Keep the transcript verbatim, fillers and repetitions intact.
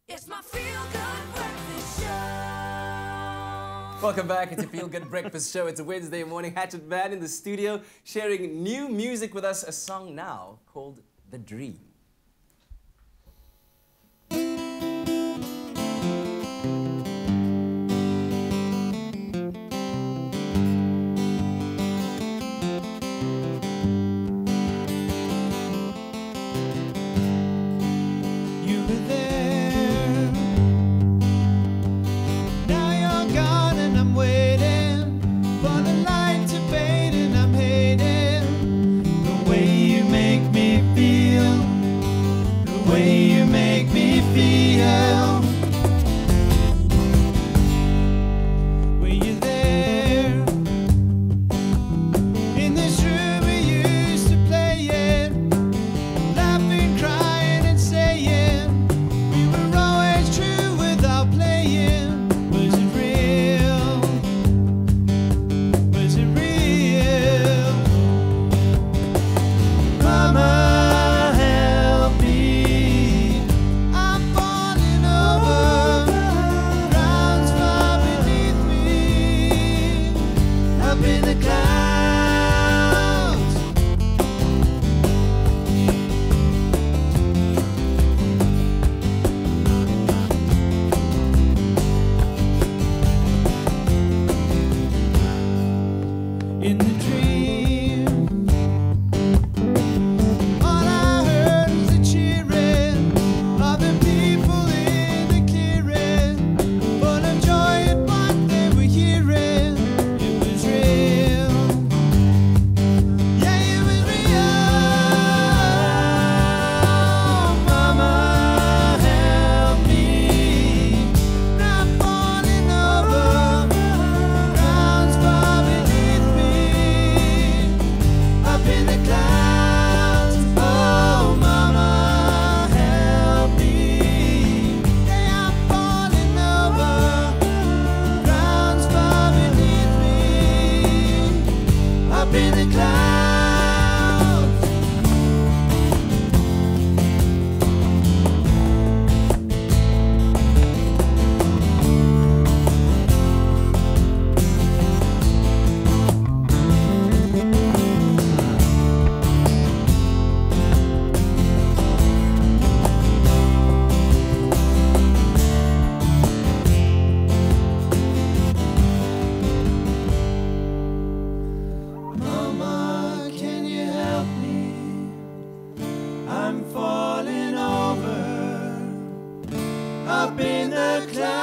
It's my feel-good breakfast show. Welcome back. It's a feel-good breakfast show. It's a Wednesday morning. Hatchetman in the studio sharing new music with us. A song now called The Dream. Up in the clouds.